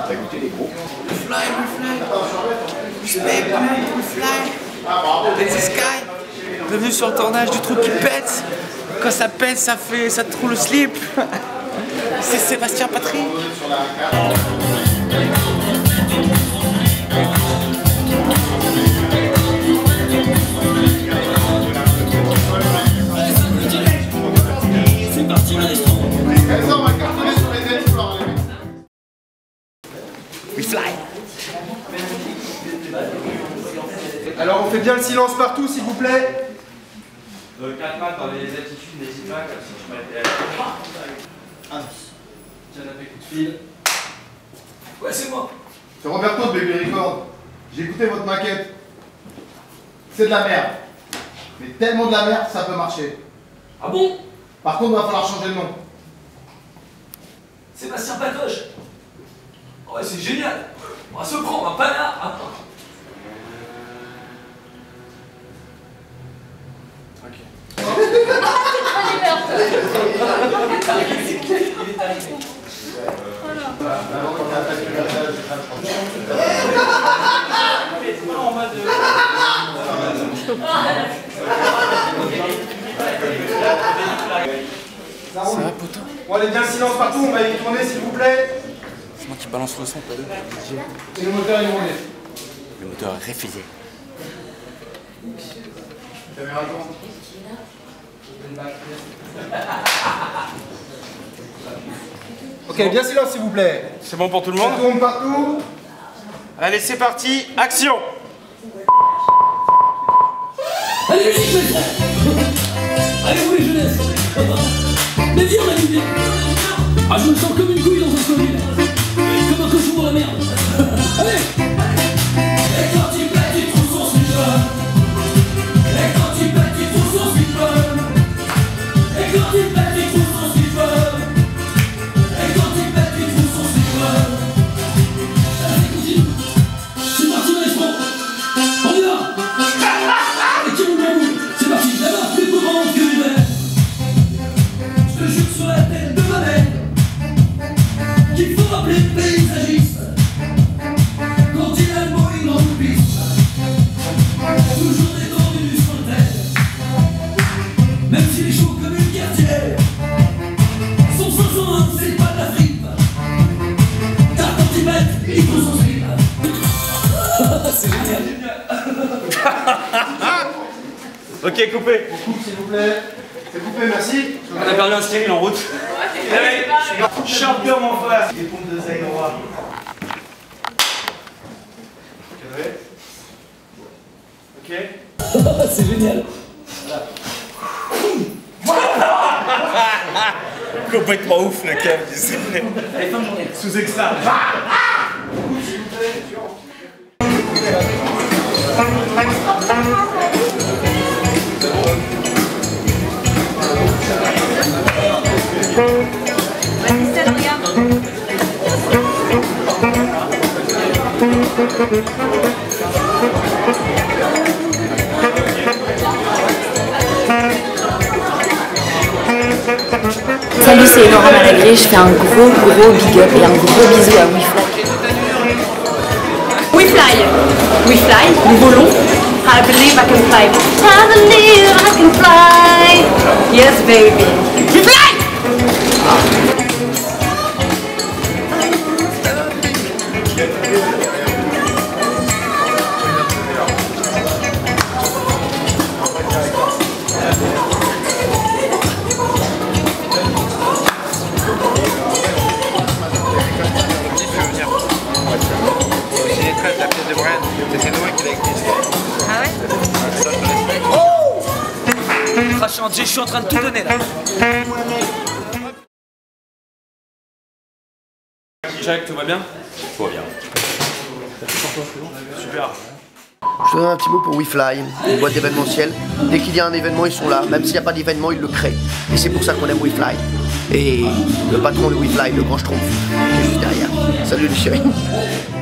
T'as goûté les gros? We fly. Respect, we fly. It's the sky. Bienvenue sur le tournage du truc qui pète. Quand ça pète, ça te roule le slip. C'est Sébastien Patry. C'est parti, maestro. On va cartonner sur les ailes. We fly. Alors on fait bien le silence partout s'il vous plaît. 4 maths dans les attitudes, n'hésite pas, comme si tu m'étais à la canapé, coup de fil. Ouais, c'est moi. C'est Roberto de Baby Record. J'ai écouté votre maquette. C'est de la merde. Mais tellement de la merde, ça peut marcher. Ah bon? Par contre, il va falloir changer le nom. Sébastien Patoche. Ouais, c'est génial. On va se prendre un panard. Ça va, poteau? Bon allez, bien le silence partout, on va y tourner s'il vous plaît. C'est moi qui balance le son, pas de. Et le moteur il est roulé. Le moteur est refusé. Caméra devant. Ok, bien silence s'il vous plaît. C'est bon pour tout le Ça monde? tourne partout. Allez, c'est parti, action! Allez, musique, mes frères. Allez, vous les jeunesses. Mais viens, on a l'idée. Ah, je me sens comme une couille dans un collier. Comme un cochon dans la merde. Allez. Et quand il pète, il trouve son slip-on. Et quand il pète, il trouve son slip-on. Et quand il pète, il trouve son slip-on. Et quand il pète, il trouve son slip-on. Allez, continue. C'est parti, maestro. On y va. Et qui roule la boule. C'est parti. Là-bas, plus de moment que l'hiver. Je te jure sur la tête de ma mère qu'il faut rappeler le paysagiste. Quand il a le mot, il en oublie. Toujours détendu sur le tête. Même s'il est chaud comme une quartière. Son 501, c'est pas de la fripe. Car quand il pète, il faut son slip. C'est génial. Ok, coupé. On coupe s'il vous plaît. C'est coupé, merci. On a perdu un stérile en route. Champion, mon frère. Des pompes de Zaïnoa. Cadré. Ok. C'est génial. Complètement ouf, le câble. Allez, fin de journée. Sous extra. Salut, c'est Laura Malagré, je fais un gros big up et un gros bisou à WeFly. WeFly, nous volons. I believe I can fly. I believe I can fly. Yes baby. We fly! La pièce de Brian, c'est Noé qui l'a écrit. Ah ouais? Je suis en train de tout donner là. Jack, tout va bien? Tout va bien. Super. Je donne un petit mot pour WeFly, une boîte d'événementiel. Dès qu'il y a un événement, ils sont là. Même s'il n'y a pas d'événement, ils le créent. Et c'est pour ça qu'on aime WeFly. Et le patron de WeFly, le grand Schtroumpf, qui est juste derrière. Salut les chéris.